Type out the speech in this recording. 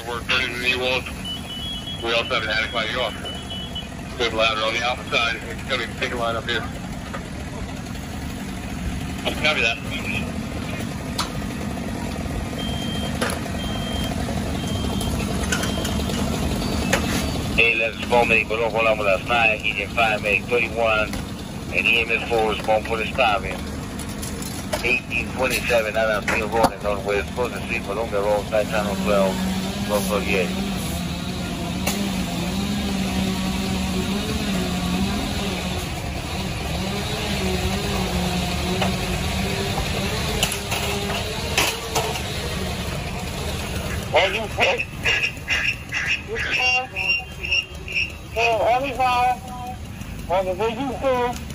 work further than you was. We also have an attic light off. Good ladder on the alpha side. It's going to take a line up here. Copy that. Hey, let's phone me, but don't hold on with us. 9, Agent 5, make 31, and EMS 4 respond for the stop in. 1827, out on Steel Road in Northwest, Closing Street, Columbia Road, side channel 12, 1238. Are you fit? Everybody on the video